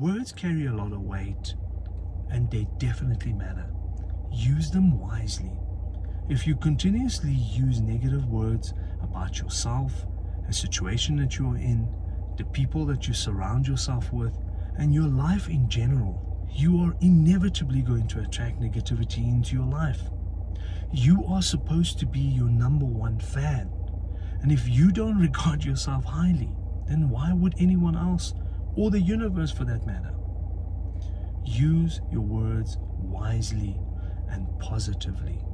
Words carry a lot of weight, and they definitely matter. Use them wisely. If you continuously use negative words about yourself, a situation that you're in, the people that you surround yourself with, and your life in general, you are inevitably going to attract negativity into your life. You are supposed to be your #1 fan. And if you don't regard yourself highly, then why would anyone else, or the universe for that matter? Use your words wisely and positively.